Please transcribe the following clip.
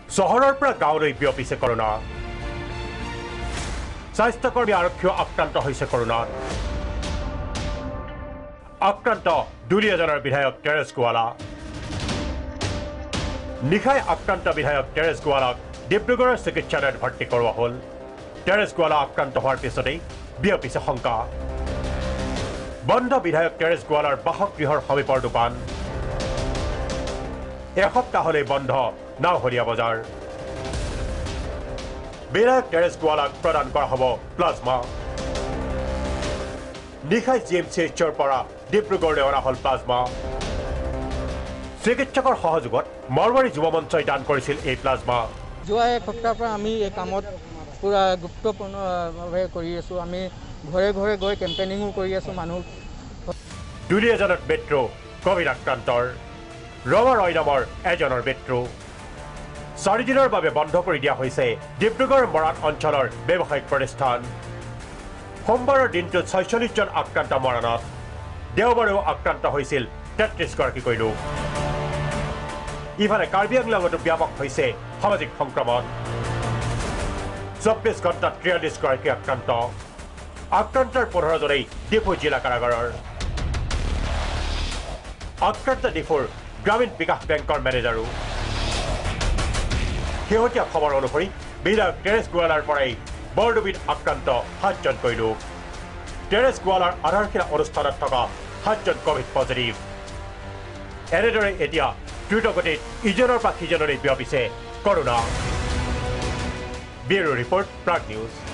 চহৰৰ পৰা গাঁৱলৈ বিয়পিছে কৰোনা স্বাস্থ্যকৰ্মী আৰক্ষীও আক্ৰান্ত হৈছে কৰোনাত আক্ৰান্ত দুলিয়াজানৰ বিধায়ক তেৰাছ গোৱালা নিশাই আক্ৰান্ত বিধায়ক তেৰাছ গোৱালাক ডিব্ৰুগড়ৰ চিকিৎসালয়ত ভৰ্তি কৰোৱা হ'ল তেৰাছ গোৱালা আক্ৰান্ত হোৱাৰ পিছতেই বিয়পিছে শংকা বন্ধ বিধায়ক তেৰাছ গোৱালাৰ বাসগৃহৰ সমীপৰ দোকান এসপ্তাহলৈ বন্ধ নাওহলীয়া বজাৰ বিধায়ক তেৰাছ গোৱালাক প্ৰদান কৰা হ'ব প্লাজমা নিশাই জিএমচিএইচৰ পৰা ডিব্ৰুগড়লৈ অনা হ'ল প্লাজমা চিকিৎসকৰ সহযোগত মাৰৱাৰী যুৱ মঞ্চই দান কৰিছিল এই প্লাজমা যোৱা এসপ্তাহৰ পৰা আমি এই কামত পুৰা গুৰুত্বপূৰ্ণভাৱে কৰি আছোঁ আমি ঘৰে ঘৰে গৈ কেম্পেইনিঙো কৰি আছোঁ মানুহ দুলিয়াজানত মেট্ৰ' কভিড আক্ৰান্তৰ ৰমা ৰয় নামৰ এজনৰ মেট্ৰ' 4 দিনৰ বাবে বন্ধ কৰি দিয়া হৈছে ডিব্ৰুগড় মৰাণ অঞ্চলৰ ব্যৱসায়িক প্ৰতিষ্ঠান সোমবাৰৰ দিনটোত 46 জন আক্ৰান্ত মৰাণত দেওবাৰেও আক্ৰান্ত হৈছিল 33 গৰাকীকৈ লোক ইফালে কাৰ্বি আংলঙতো ব্যাপক হৈছে সামাজিক সংক্ৰমণ 24 ঘণ্টাত 43 গৰাকী আক্ৰান্তৰ 15 জনেই ডিফু জিলা কাৰাগাৰৰ আক্ৰান্ত ডিফুৰ গ্ৰামীণ বিকাশ বেংকৰ মেনেজাৰো শেহতীয়া খবৰ অনুসৰি বিধায়ক তেৰাছ গোৱালাৰ পৰাই বৰডুবিত আক্ৰান্ত 7 জনকৈ লোক তেৰাছ গোৱালাৰ আধাৰশিলা অনুষ্ঠানত থকা 7 জন কভিড পজিটিভ এনেদৰে এতিয়া দ্ৰুতগতিত ইজনৰ পৰা সিজনলৈ বিয়পিছে corona bureau report Prag news